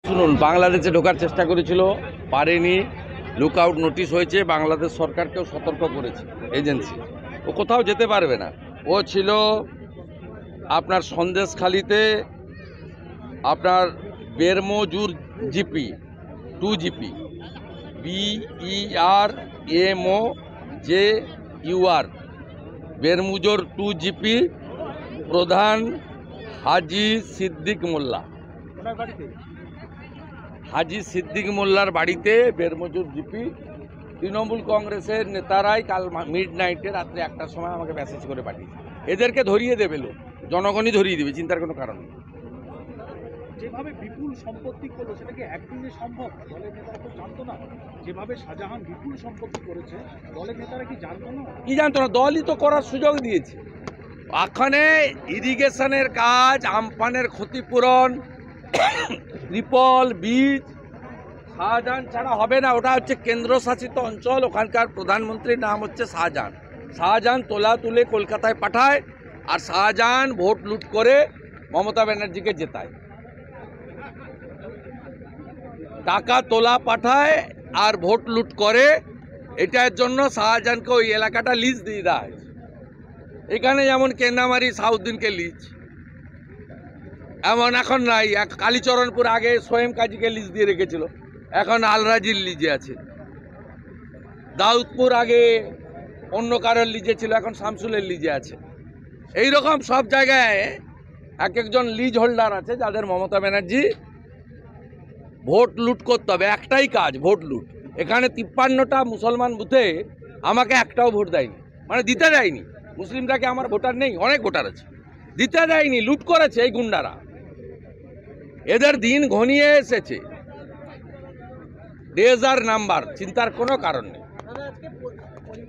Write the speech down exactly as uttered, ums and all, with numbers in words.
শুনুন, বাংলাদেশে ঢোকার চেষ্টা করেছিল, পারেনি, লুক আউট নোটিশ হয়েছে, বাংলাদেশ সরকারকেও সতর্ক করেছে এজেন্সি। ও কোথাও যেতে পারবে না। ও ছিল আপনার সন্দেশখালিতে আপনার Bermajur GP to GP BER MO J UR Bermajur to GP প্রধান হাজি সিদ্দিক মোল্লা। হাজি সিদ্দিক মোল্লার বাড়িতে বেরমজুর জিপি তৃণমূল কংগ্রেসের নেতারাই কাল মিড নাইটে রাত্রে একটার সময় আমাকে মেসেজ করে পাঠিয়েছে। এদেরকে ধরিয়ে দেবে লোক, জনগণই ধরিয়ে দেবে, চিন্তার কোনো কারণ নেই। যেভাবে বিপুল সম্পত্তি করলো সেটা কি একদিনে সম্ভব? দলের নেতারা তো জানতো না। যেভাবে শাহজাহান বিপুল সম্পত্তি করেছে, দলের নেতারা কি জানতো না? কি জানতো না? দলই তো করার সুযোগ দিয়েছে। ওখানে ইরিগেশনের কাজ, আমফানের ক্ষতিপূরণ, ত্রিপল বীজ শাহজাহান ছাড়া হবে না। ওটা হচ্ছে কেন্দ্রশাসিত অঞ্চল, ওখানকার প্রধানমন্ত্রীর নাম হচ্ছে শাহজাহান। শাহজাহান তোলা তুলে কলকাতায় পাঠায়, আর শাহজাহান ভোট লুট করে মমতা ব্যানার্জিকে জেতায়। টাকা তোলা পাঠায় আর ভোট লুট করে, এটার জন্য শাহজাহানকে ওই এলাকাটা লিজ দিয়ে দেওয়া হয়েছে। এখানে যেমন কেন্দামারি সাউদ্দিনকে লিজ, এমন এখন নাই। এক কালীচরণপুর আগে সোয়েম কাজীকে লিজ দিয়ে রেখেছিল, এখন আলরাজির লিজে আছে। দাউদপুর আগে অন্য কারোর লিজে ছিল, এখন শামসুলের লিজে আছে। এই রকম সব জায়গায় এক একজন লিজ হোল্ডার আছে, যাদের মমতা ব্যানার্জি ভোট লুট করতে হবে। একটাই কাজ, ভোট লুট। এখানে তিপ্পান্নটা মুসলমান বুথে আমাকে একটাও ভোট দেয়নি, মানে দিতে দেয়নি। মুসলিমরা কি আমার ভোটার নেই? অনেক ভোটার আছে, দিতে দেয়নি, লুট করেছে এই গুন্ডারা। এদের দিন ঘনিয়ে এসেছে, ডেজার নাম্বার, চিন্তার কোনো কারণ নেই।